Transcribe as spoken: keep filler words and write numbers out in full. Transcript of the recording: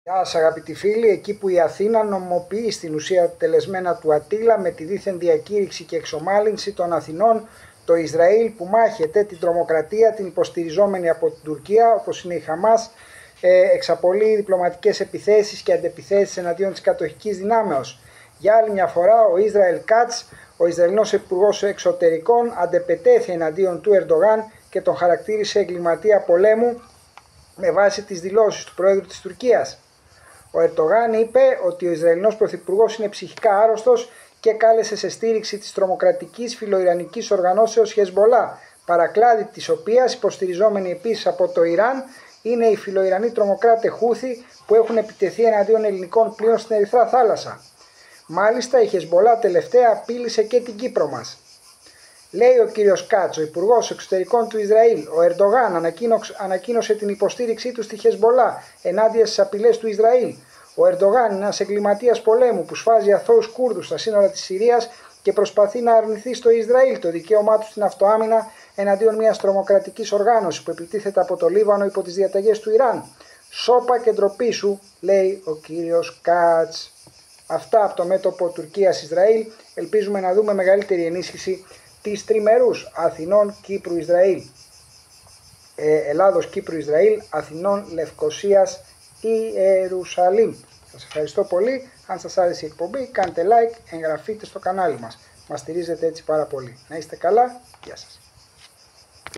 Γεια σας αγαπητοί φίλοι, εκεί που η Αθήνα νομιμοποιεί στην ουσία τελεσμένα του Αττήλα με τη δίθεν διακήρυξη και εξομάλυνση των Αθηνών, το Ισραήλ που μάχεται την τρομοκρατία, την υποστηριζόμενη από την Τουρκία, όπως είναι η Χαμάς, εξαπολύει διπλωματικές επιθέσεις και αντεπιθέσεις εναντίον της κατοχικής δυνάμεως. Για άλλη μια φορά ο Ισραήλ Κάτς, ο Ισραηλινός Υπουργός Εξωτερικών, αντεπετέθη εναντίον του Ερντογάν και τον χαρακτήρισε εγκληματία πολέμου με βάση τις δηλώσεις του Πρόεδρου της Τουρκίας. Ο Ερντογάν είπε ότι ο Ισραηλινός Πρωθυπουργός είναι ψυχικά άρρωστος και κάλεσε σε στήριξη της τρομοκρατικής φιλοϊρανικής οργανώσεως Χεσμολά, παρακλάδι της οποίας, υποστηριζόμενη επίσης από το Ιράν, είναι οι φιλοϊρανοί τρομοκράτες Χούθι που έχουν επιτεθεί εναντίον ελληνικών πλοίων στην Ερυθρά Θάλασσα. Μάλιστα η Χεσμολά τελευταία απείλησε και την Κύπρο μας. Λέει ο κύριος Κάτς, ο Υπουργός Εξωτερικών του Ισραήλ, ο Ερντογάν ανακοίνωσε την υποστήριξή του στη Χεσμολά ενάντια στις απειλές του Ισραήλ. Ο Ερντογάν είναι ένας εγκληματίας πολέμου που σφάζει αθώους Κούρδους στα σύνορα της Συρίας και προσπαθεί να αρνηθεί στο Ισραήλ το δικαίωμά του στην αυτοάμυνα εναντίον μιας τρομοκρατικής οργάνωσης που επιτίθεται από το Λίβανο υπό τις διαταγές του Ιράν. Σώπα και ντροπή σου, λέει ο κύριος Κάτς. Αυτά από το μέτωπο Τουρκίας-Ισραήλ. Ελπίζουμε να δούμε μεγαλύτερη ενίσχυση της τριμερούς Αθηνών Κύπρου-Ισραήλ, ε, Ελλάδος Κύπρου-Ισραήλ, Αθηνών Λευκοσίας Ιερουσαλήμ. Σας ευχαριστώ πολύ. Αν σας άρεσε η εκπομπή, κάντε like, εγγραφείτε στο κανάλι μας. Μας στηρίζετε έτσι πάρα πολύ. Να είστε καλά. Γεια σας.